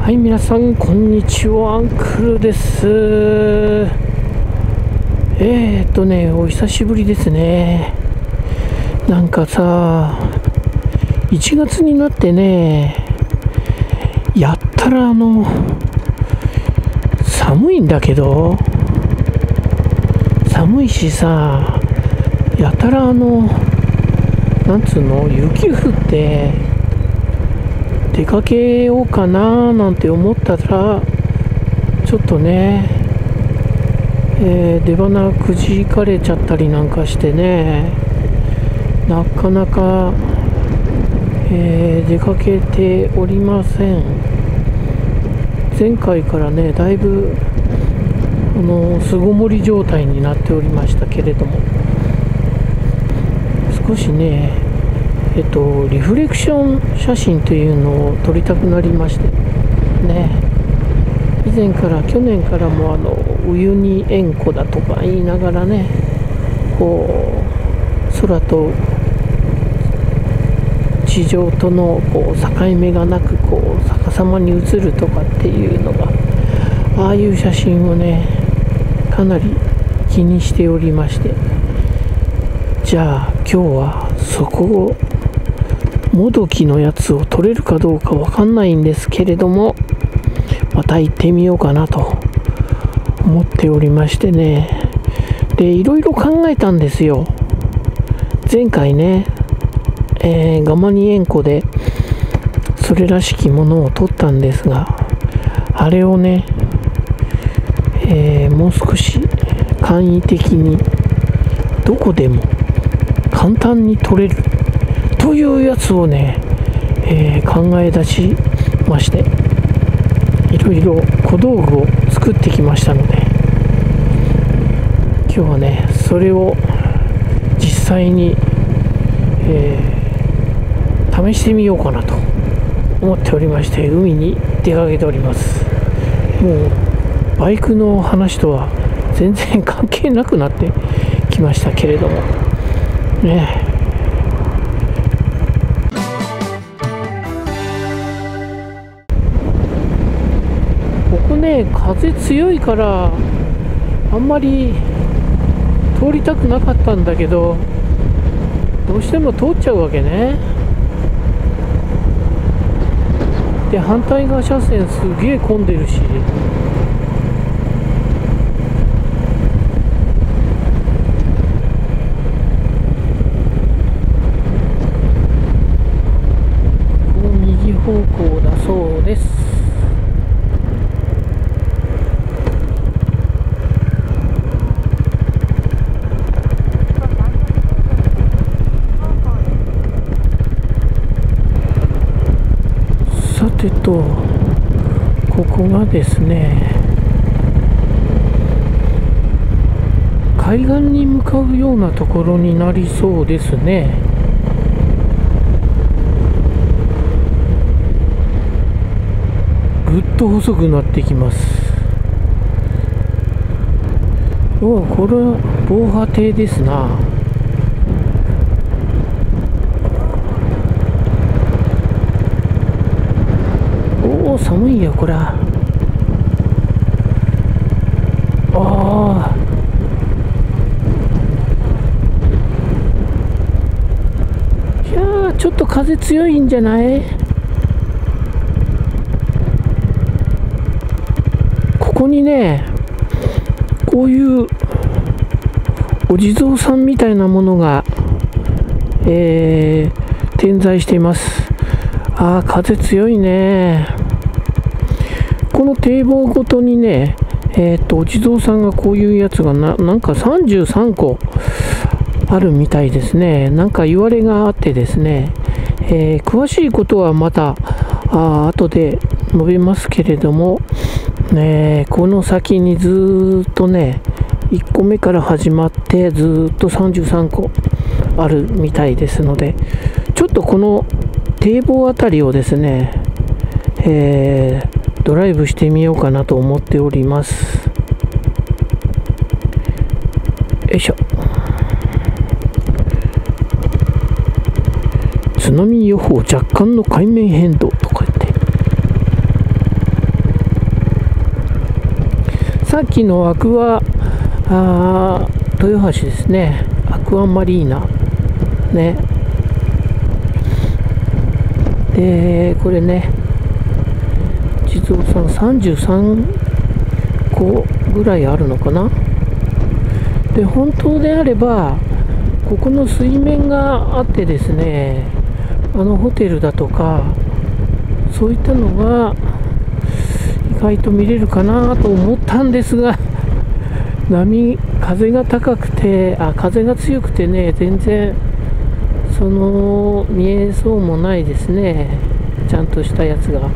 はい、皆さんこんにちは、アンクルです。お久しぶりですね。なんかさ、1月になってね、やったら寒いんだけど、寒いしさ、やたらなんつうの、雪降って出かけようかななんて思ったら、ちょっとね、出花くじかれちゃったりなんかしてね、なかなか、出かけておりません。前回からね、だいぶ巣ごもり状態になっておりましたけれども、少しね、リフレクション写真というのを撮りたくなりましてね、以前から去年からもウユニ塩湖だとか言いながらね、こう空と地上とのこう境目がなくこう逆さまに写るとかっていうのが、ああいう写真をねかなり気にしておりまして、じゃあ今日はそこをもどきのやつを撮れるかどうかわかんないんですけれども、また行ってみようかなと思っておりましてね。で、いろいろ考えたんですよ。前回ね、ガマニ塩湖でそれらしきものを撮ったんですが、あれをね、もう少し簡易的にどこでも簡単に撮れるというやつをね、考え出しまして、いろいろ小道具を作ってきましたので、今日はねそれを実際に、試してみようかなと思っておりまして、海に出かけております。もうバイクの話とは全然関係なくなってきましたけれどもね。ここね、風強いからあんまり通りたくなかったんだけど、どうしても通っちゃうわけね。で、反対側車線すげえ混んでるし、右方向だそうです。さてと、ここがですね、海岸に向かうようなところになりそうですね。ぐっと細くなってきます。おお、これは防波堤ですな。おお、寒いよこれ。ああ、いやー、ちょっと風強いんじゃない？ここにね、こういうお地蔵さんみたいなものが、点在しています。ああ、風強いね。この堤防ごとにね、お地蔵さんがこういうやつがなんか33個あるみたいですね。なんか言われがあってですね、詳しいことはまた後で述べますけれども、この先にずーっとね、1個目から始まってずーっと33個あるみたいですので、ちょっとこの堤防あたりをですね、ドライブしてみようかなと思っております。よいしょ。津波予報若干の海面変動とか言って、 さっきの豊橋ですね、アクアマリーナね。でこれね、地蔵さん33個ぐらいあるのかな。で本当であればここの水面があってですね、ホテルだとかそういったのが意外と見れるかなと思ったんですが、風が高くて、風が強くてね、全然見えそうもないですね、ちゃんとしたやつが。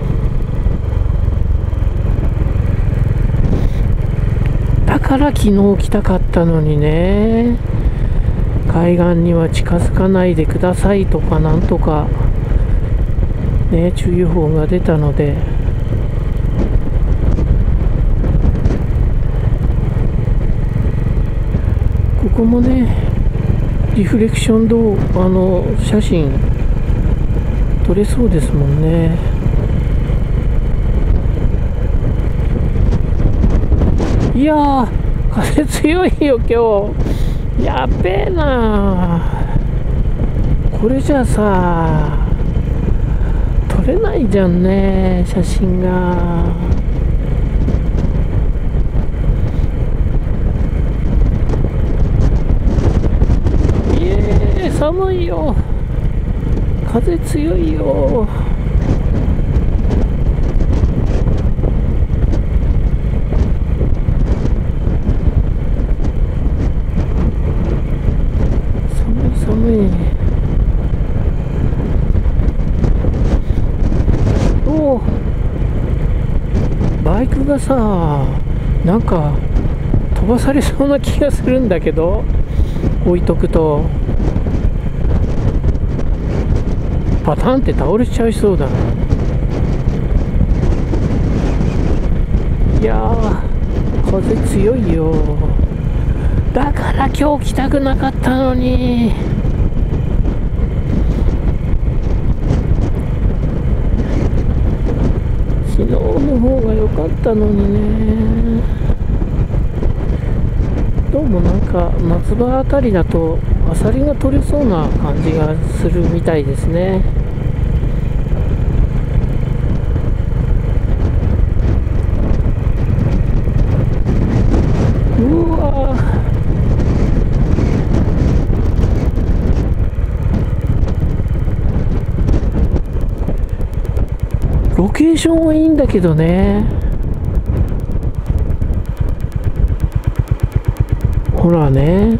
だから昨日来たかったのにね、海岸には近づかないでくださいとかなんとかね、注意報が出たので。ここもね、リフレクション写真撮れそうですもんね。いやー、風強いよ今日。やっべえなー。これじゃさ撮れないじゃんね、写真が。寒いよ、風強いよ。寒い。おお、バイクがさ、なんか飛ばされそうな気がするんだけど、置いとくとパタンって倒れちゃいそうだな。いやー、風強いよ。だから今日来たくなかったのに。昨日の方が良かったのにね。どうもなんか夏場あたりだとアサリが取れそうな感じがするみたいですね。うわー、ロケーションはいいんだけどね。ほらね。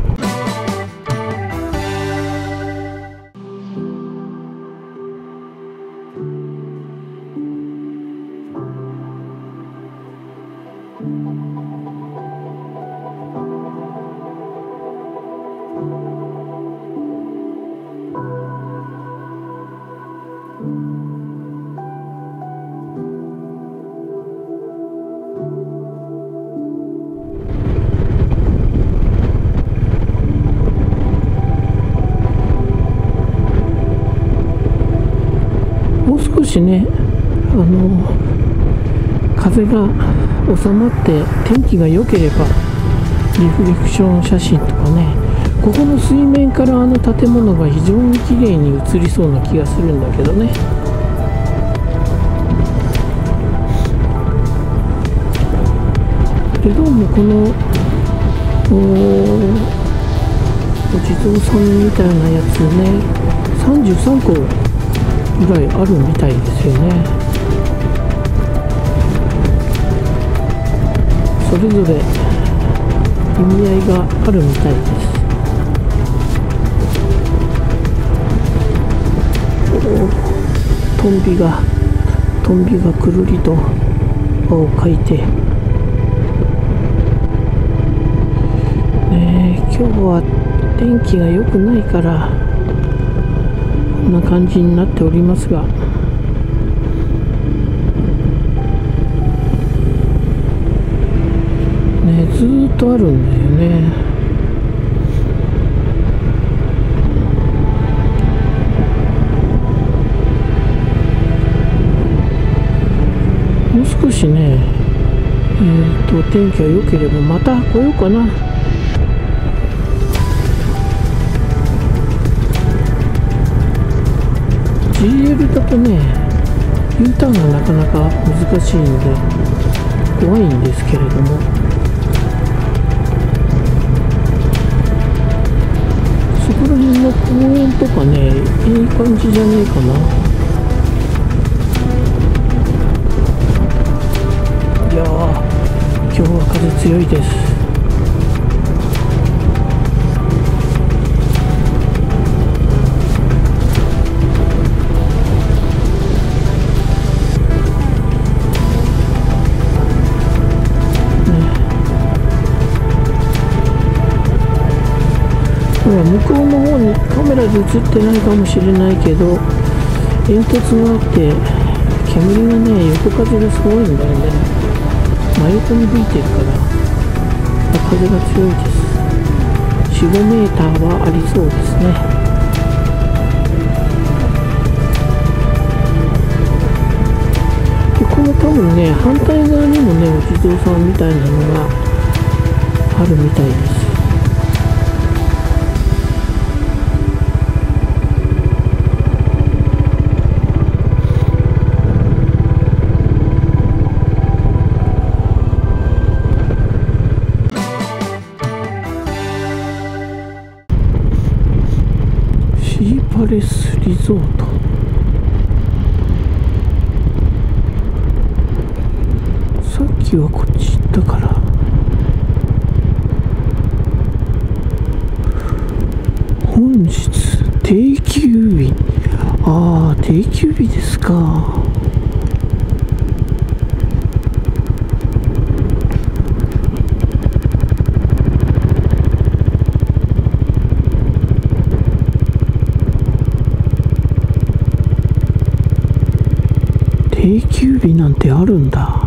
もう少しね、風が収まって天気が良ければリフレクション写真とかね、ここの水面から建物が非常に綺麗に映りそうな気がするんだけどね。でどうもこのお地蔵さんみたいなやつね、33個ぐらいあるみたいですよね。それぞれ意味合いがあるみたいです。トンビがくるりと輪を描いてね。今日は天気が良くないからこんな感じになっておりますが、ね、ずーっとあるんだよね。もう少しね、 天気が良ければまた来ようかな。GL だとね、U ターンがなかなか難しいんで怖いんですけれども、そこら辺の公園とかね、いい感じじゃねえかな。いやー、今日は風強いです。向こうの方にカメラで映ってないかもしれないけど、煙突があって煙がね、横風がすごいんだよね。真横に吹いてるから風が強いです。4、5メーターはありそうですね。でこの多分ね、反対側にもね、お地蔵さんみたいなのがあるみたいです。シーパレスリゾート、さっきはこっち行ったから、本日定休日。ああ、定休日ですか。定休日なんてあるんだ。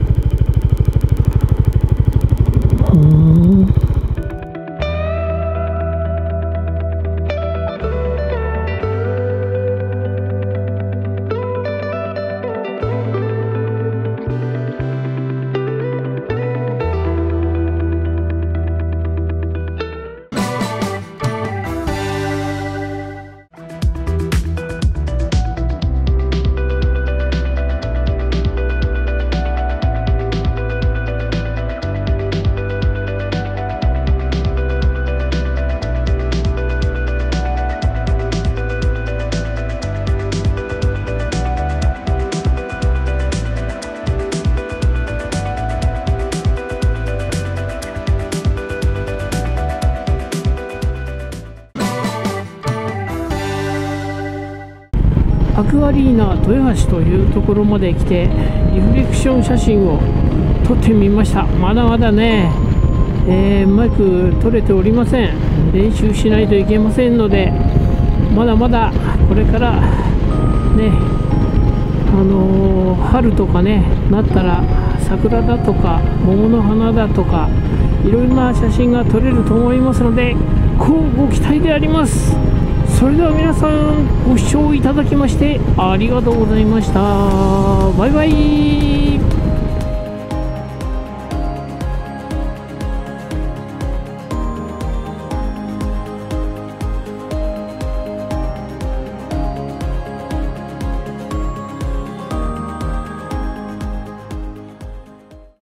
アクアリーナ豊橋というところまで来てリフレクション写真を撮ってみました。まだまだね、マイク撮れておりません。練習しないといけませんので、まだまだこれからね、春とかねなったら桜だとか桃の花だとかいろいろな写真が撮れると思いますので、乞うご期待であります。それでは皆さんご視聴いただきましてありがとうございました。バイバイ。